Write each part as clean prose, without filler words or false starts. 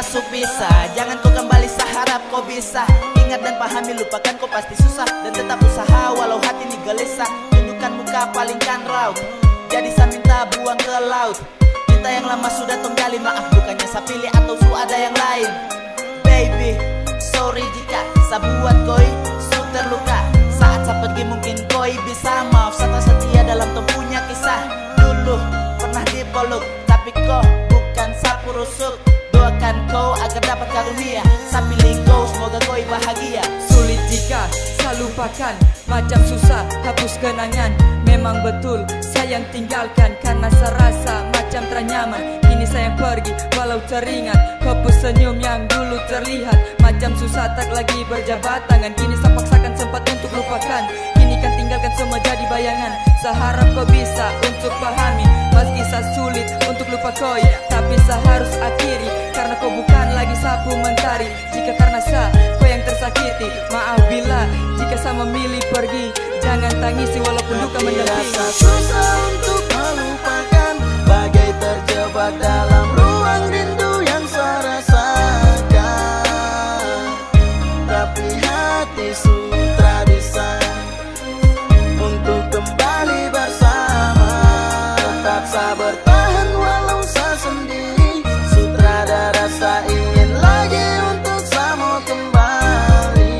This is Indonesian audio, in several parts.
termasuk bisa. Jangan kau kembali seharap kau bisa. Ingat dan pahami, lupakan kau pasti susah. Dan tetap usaha walau hati ini gelisah. Tunjukkan muka, palingkan raut. Jadi saya minta buang ke laut. Kita yang lama sudah tonggali, maaf bukannya saya pilih atau su ada yang lain. Baby, sorry jika saya buat koi su terluka. Saat saya pergi mungkin koi bisa maaf. Saya setia dalam tempuhnya kisah. Dulu pernah dipeluk, tapi kau bukan sapu rusuk. Doakan kau agar dapat karunia. Saya pilih kau, semoga kau bahagia. Sulit jika saya lupakan, macam susah hapus kenangan. Memang betul sayang tinggalkan, karena saya rasa macam ternyaman. Kini saya pergi walau teringat, kau senyum yang dulu terlihat. Macam susah tak lagi berjabat tangan. Kini saya paksakan sempat untuk lupakan. Kini kan tinggalkan semua jadi bayangan. Saya harap kau bisa untuk pahami. Meski saya sulit untuk lupa koi, tapi saya harus akhiri, karena kau bukan lagi sapu mentari. Jika karena saya kau yang tersakiti, maaf bila jika saya memilih pergi. Jangan tangisi walaupun duka mendampingi. Rasa susah untuk melupakan, bagai terjebak dalam ruang rindu yang saya rasakan. Tapi hati sutra bisa untuk kembali bersama. Tetap saya bertahan walau saya sendiri. Sutradara saya ingin lagi untuk saya mau kembali.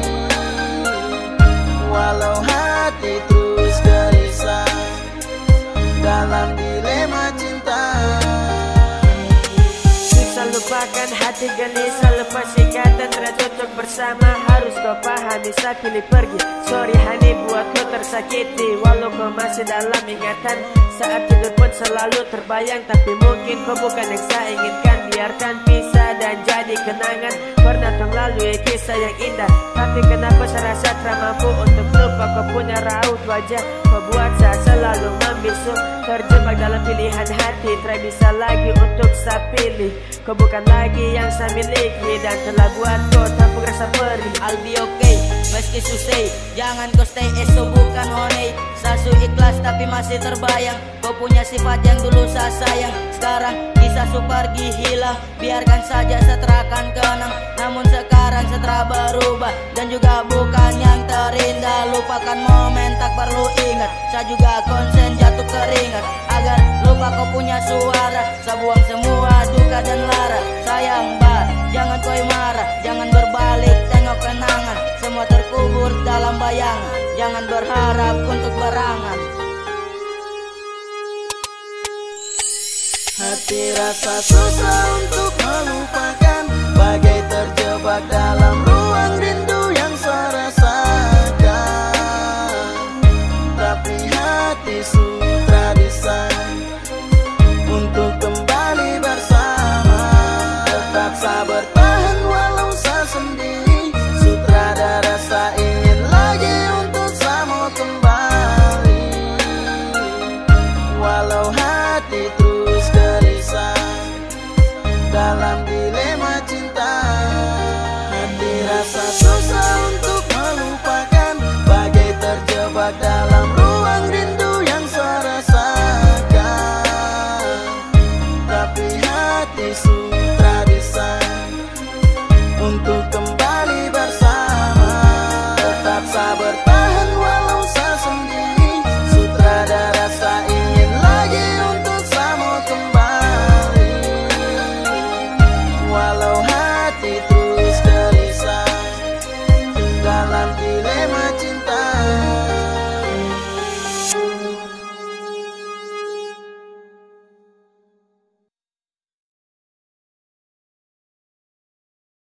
Walau hati terus gelisah dalam dilema cinta. Susah lupakan, hati gelisah, lepas ikatan tertutup bersama. Harus kau pahami, saya pilih pergi. Sorry honey buat kau tersakiti, walau kau masih dalam ingatan. Saat tidur pun selalu terbayang, tapi mungkin kau bukan yang saya inginkan. Biarkan pisah dan jadi kenangan. Pernah tong lalui kisah yang indah, tapi kenapa saya rasa tak mampu untuk lupa kau punya raut wajah. Kau buat saya selalu membisu, terjebak dalam pilihan hati. Tak bisa lagi untuk saya pilih. Kau bukan lagi yang saya miliki, dan telah buat kau tanpa rasa perih. I'll be okay, meski susah. Jangan kau stay, eso bukan honey. Sasu ikhlas tapi masih terbayang. Kau punya sifat yang dulu saya sayang. Sekarang kisah su pergi hilang. Biarkan saja seterakan kenang. Namun sekarang setelah berubah, dan juga bukan yang terindah. Lupakan momen tak perlu ingat. Saya juga konsen jatuh keringat. Agar lupa kau punya suara. Saya buang semua duka dan lara. Sayang bah, jangan kau marah. Jangan berbalik tengok kenangan. Semua terkubur dalam bayangan. Jangan berharap untuk berangan. Hati rasa susah untuk